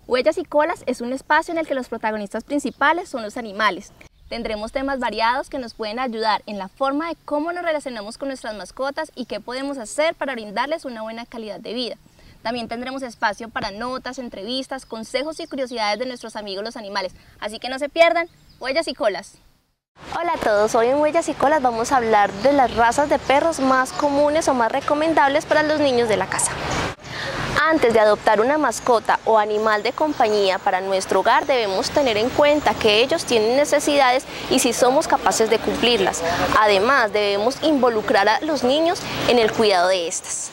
Huellas y Colas es un espacio en el que los protagonistas principales son los animales. Tendremos temas variados que nos pueden ayudar en la forma de cómo nos relacionamos con nuestras mascotas y qué podemos hacer para brindarles una buena calidad de vida. También tendremos espacio para notas, entrevistas, consejos y curiosidades de nuestros amigos los animales. Así que no se pierdan, Huellas y Colas. Hola a todos, hoy en Huellas y Colas vamos a hablar de las razas de perros más comunes o más recomendables para los niños de la casa. Antes de adoptar una mascota o animal de compañía para nuestro hogar, debemos tener en cuenta que ellos tienen necesidades y si somos capaces de cumplirlas. Además, debemos involucrar a los niños en el cuidado de estas.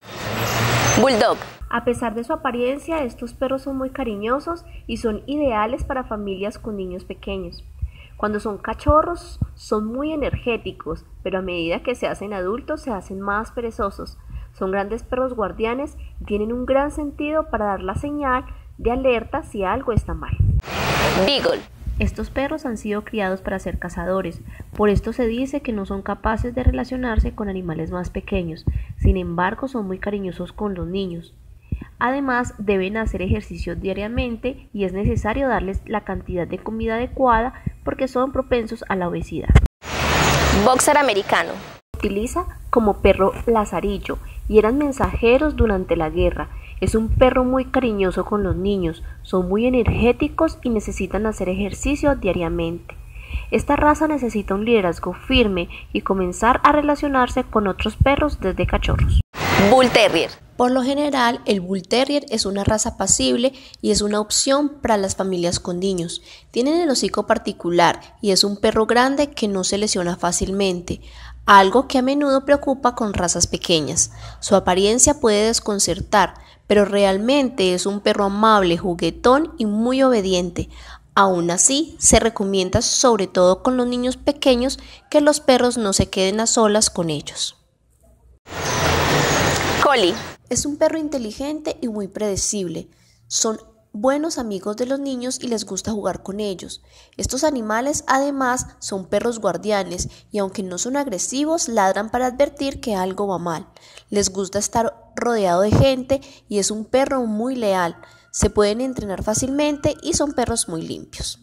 Bulldog. A pesar de su apariencia, estos perros son muy cariñosos y son ideales para familias con niños pequeños. Cuando son cachorros, son muy energéticos, pero a medida que se hacen adultos, se hacen más perezosos. Son grandes perros guardianes y tienen un gran sentido para dar la señal de alerta si algo está mal. Beagle. Estos perros han sido criados para ser cazadores, por esto se dice que no son capaces de relacionarse con animales más pequeños, sin embargo son muy cariñosos con los niños. Además, deben hacer ejercicio diariamente y es necesario darles la cantidad de comida adecuada porque son propensos a la obesidad. Boxer americano. Se utiliza como perro lazarillo y eran mensajeros durante la guerra. Es un perro muy cariñoso con los niños, son muy energéticos y necesitan hacer ejercicio diariamente. Esta raza necesita un liderazgo firme y comenzar a relacionarse con otros perros desde cachorros. Bull Terrier. Por lo general, el Bull Terrier es una raza apacible y es una opción para las familias con niños. Tienen el hocico particular y es un perro grande que no se lesiona fácilmente, algo que a menudo preocupa con razas pequeñas. Su apariencia puede desconcertar, pero realmente es un perro amable, juguetón y muy obediente. Aún así, se recomienda sobre todo con los niños pequeños que los perros no se queden a solas con ellos. Collie. Es un perro inteligente y muy predecible. Son buenos amigos de los niños y les gusta jugar con ellos. Estos animales además son perros guardianes y aunque no son agresivos, ladran para advertir que algo va mal. Les gusta estar rodeado de gente y es un perro muy leal. Se pueden entrenar fácilmente y son perros muy limpios.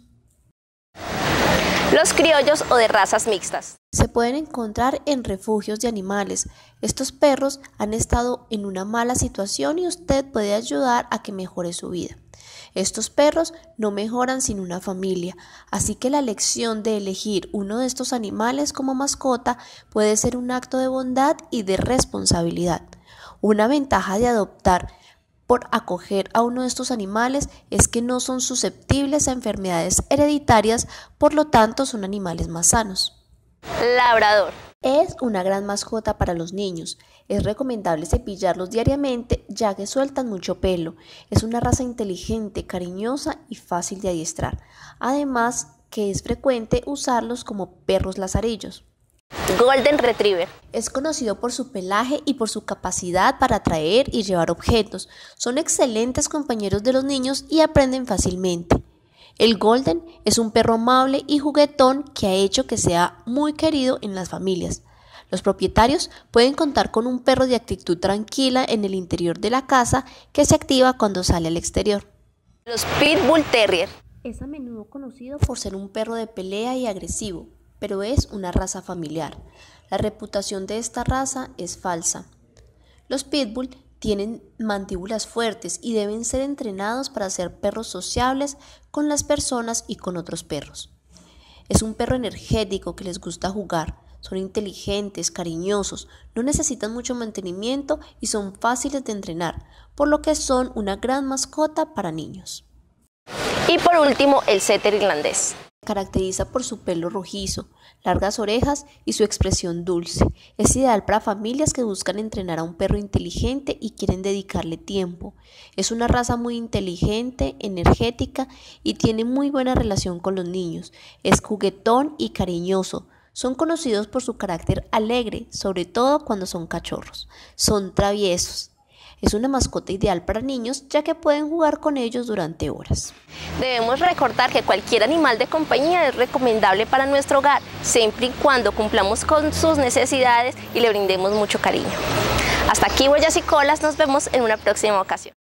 Los criollos o de razas mixtas. Se pueden encontrar en refugios de animales. Estos perros han estado en una mala situación y usted puede ayudar a que mejore su vida. Estos perros no mejoran sin una familia, así que la elección de elegir uno de estos animales como mascota puede ser un acto de bondad y de responsabilidad. Una ventaja de adoptar por acoger a uno de estos animales es que no son susceptibles a enfermedades hereditarias, por lo tanto son animales más sanos. Labrador. Es una gran mascota para los niños. Es recomendable cepillarlos diariamente ya que sueltan mucho pelo. Es una raza inteligente, cariñosa y fácil de adiestrar. Además que es frecuente usarlos como perros lazarillos. Golden Retriever. Es conocido por su pelaje y por su capacidad para atraer y llevar objetos. Son excelentes compañeros de los niños y aprenden fácilmente. El Golden es un perro amable y juguetón que ha hecho que sea muy querido en las familias. Los propietarios pueden contar con un perro de actitud tranquila en el interior de la casa que se activa cuando sale al exterior. Los Pitbull Terrier. Es a menudo conocido por ser un perro de pelea y agresivo, pero es una raza familiar. La reputación de esta raza es falsa. Los Pitbull tienen mandíbulas fuertes y deben ser entrenados para ser perros sociables con las personas y con otros perros. Es un perro energético que les gusta jugar, son inteligentes, cariñosos, no necesitan mucho mantenimiento y son fáciles de entrenar, por lo que son una gran mascota para niños. Y por último, el setter irlandés. Se caracteriza por su pelo rojizo, largas orejas y su expresión dulce. Es ideal para familias que buscan entrenar a un perro inteligente y quieren dedicarle tiempo. Es una raza muy inteligente, energética y tiene muy buena relación con los niños. Es juguetón y cariñoso. Son conocidos por su carácter alegre, sobre todo cuando son cachorros. Son traviesos. Es una mascota ideal para niños ya que pueden jugar con ellos durante horas. Debemos recordar que cualquier animal de compañía es recomendable para nuestro hogar, siempre y cuando cumplamos con sus necesidades y le brindemos mucho cariño. Hasta aquí, Huellas y Colas, nos vemos en una próxima ocasión.